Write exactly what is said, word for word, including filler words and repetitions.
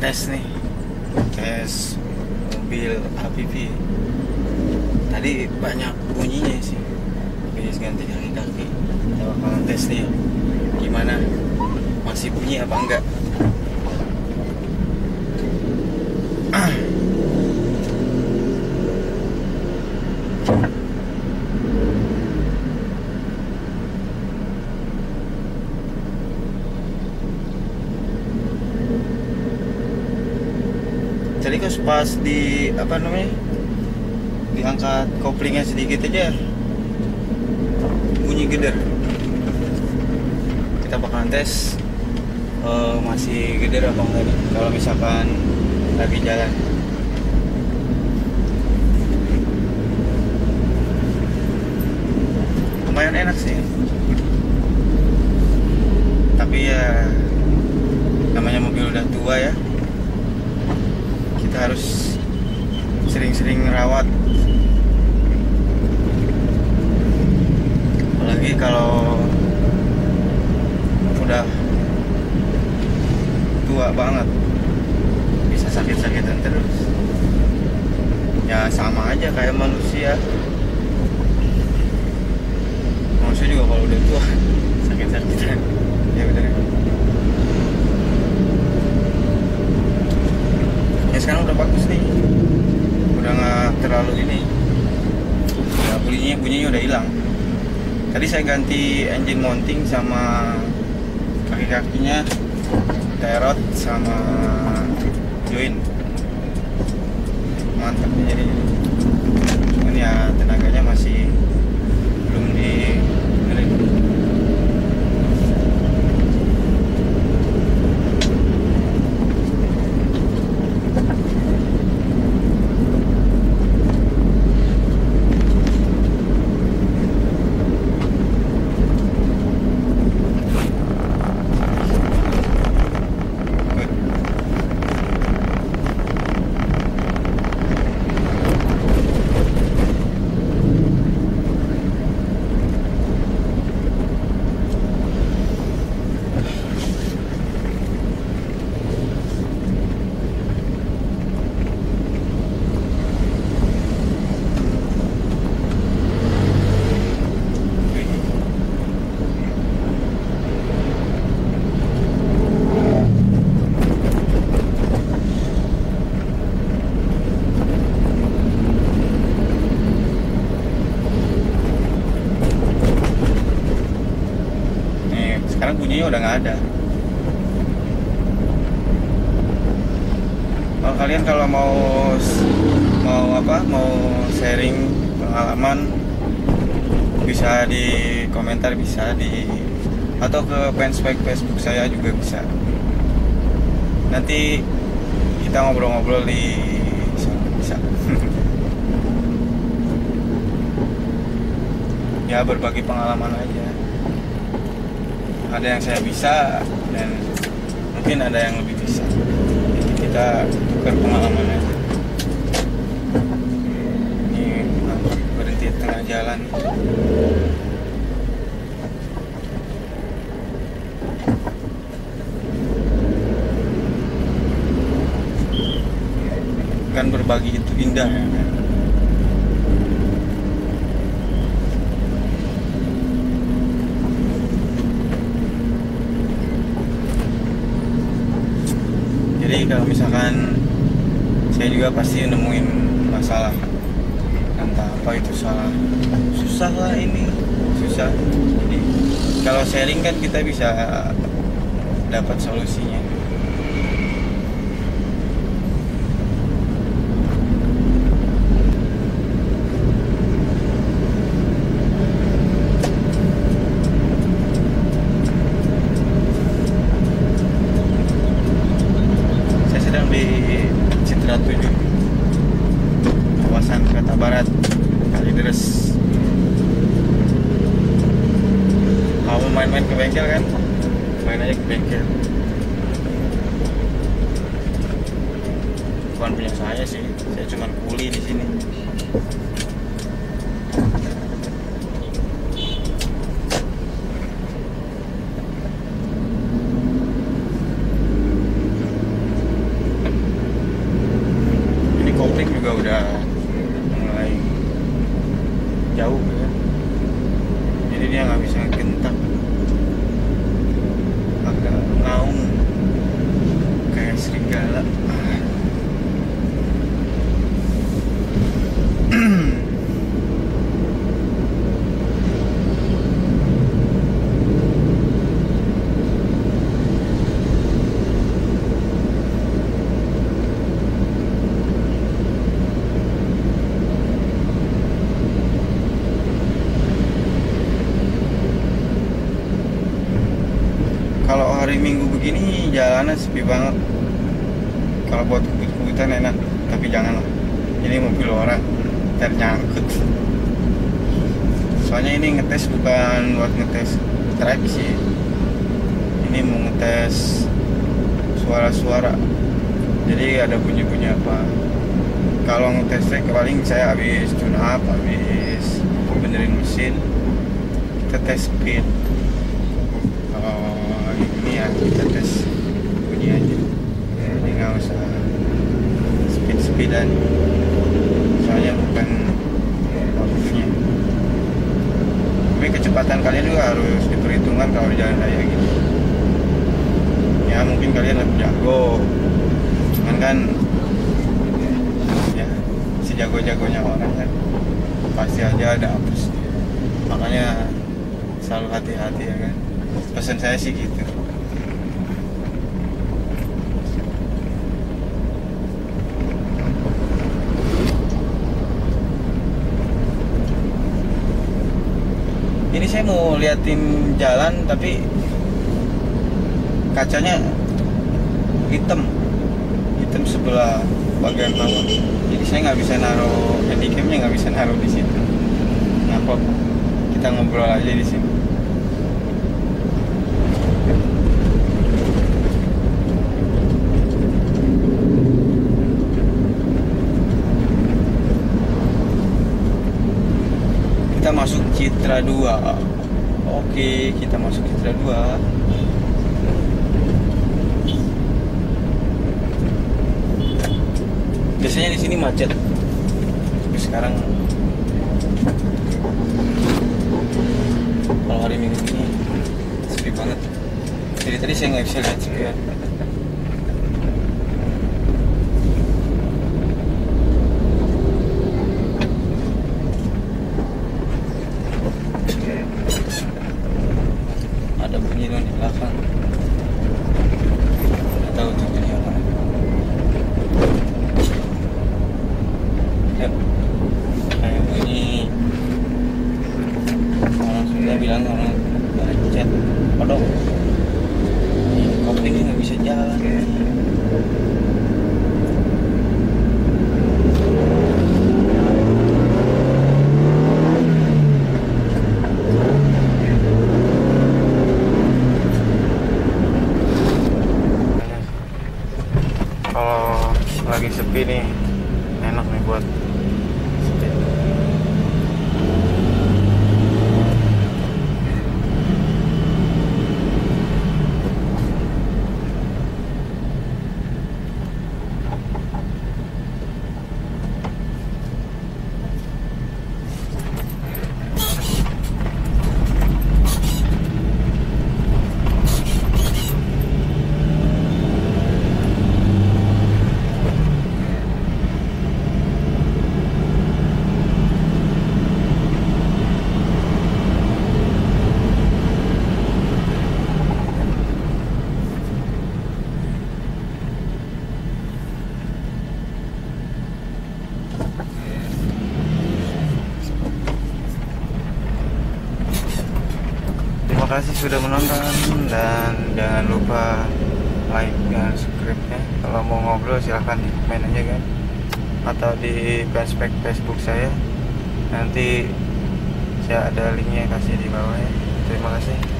tes nih, tes mobil A V V. Tadi banyak bunyinya sih, makanya ganti kaki-kaki. Kita bakalan tes nih, gimana, masih bunyi apa enggak. Jadi kok pas di apa namanya, diangkat koplingnya sedikit aja bunyi geder. Kita bakalan tes uh, masih geder apa enggak nih kalau misalkan lagi jalan. Lumayan enak sih, tapi ya namanya mobil udah tua ya, kita harus sering-sering ngerawat. Apalagi kalau udah tua banget, bisa sakit-sakitan terus. Ya sama aja kayak manusia. Manusia juga kalau udah tua sakit-sakitan. Ya bener. Ya sekarang udah bagus nih, udah nggak terlalu ini ya, bunyinya bunyinya udah hilang. Tadi saya ganti engine mounting sama kaki-kakinya, tie rod sama join, mantap nih jadi. Cuman ya tenaganya masih belum di ngeri. Sekarang bunyinya udah nggak ada. Kalau kalian kalau mau mau apa mau sharing pengalaman, bisa di komentar, bisa di atau ke fanspage Facebook saya juga bisa. Nanti kita ngobrol-ngobrol di sana, bisa. Ya berbagi pengalaman aja. Ada yang saya bisa dan mungkin ada yang lebih bisa. Jadi kita tukar pengalaman aja. Ini berhenti tengah jalan. Kan berbagi itu indah ya. Jadi kalau misalkan saya juga pasti nemuin masalah, entah apa itu salah, susah lah ini, susah. Jadi kalau sharing kan kita bisa dapat solusinya. tujuh kawasan Kereta Barat Kalideres. Kalau main-main ke bengkel kan, main aja ke bengkel. Bukan punya saya sih, saya cuma kuli di sini. Musim juga udah mulai jauh ya, jadi dia nggak bisa gentak, agak ngaung kayak serigala. Kalau hari Minggu begini jalanan sepi banget. Kalau buat kebut-kebutan enak, tapi janganlah. Ini mobil orang ternyangkut. Soalnya ini ngetes bukan buat ngetes track sih. Ini mau ngetes suara-suara. Jadi ada bunyi-bunyi apa. Kalau ngetes track paling saya habis tune up, habis benerin mesin, kita tes speed. Kalau ini ya kita tes bunyi aja, jadi nggak usah speed speedan, soalnya bukan waktunya. Tapi kecepatan kalian juga harus diperhitungkan kalau jalan raya gitu. Ya mungkin kalian lebih jago, cuman kan ya sejago-jagonya orang kan pasti aja ada apes. Makanya selalu hati-hati ya kan. Pesan saya sih gitu. Ini saya mau liatin jalan tapi kacanya hitam, hitam sebelah bagian bawah. Jadi saya nggak bisa naruh handycamnya, nggak bisa naruh di situ. Ngapa? Kita ngobrol aja di sini. Kita masuk Citra dua. Oke, kita masuk Citra dua. Biasanya di sini macet. Tapi sekarang kalau hari Minggu ini sepi banget. Jadi tadi saya nggak bisa lihat spion. Ada bunyi dong di belakang. Nggak tahu tuh bunyi apa. Yap. Kayak bunyi orang Sunda bilang orang lecet kodok. Ini koplingnya nggak bisa jalan. Kalau lagi sepi nih enak nih buat sepi. Terima kasih sudah menonton dan jangan lupa like dan subscribe-nya. Kalau mau ngobrol silahkan di komen aja kan, atau di fanspage Facebook saya. Nanti saya ada linknya kasih di bawah ya. Terima kasih.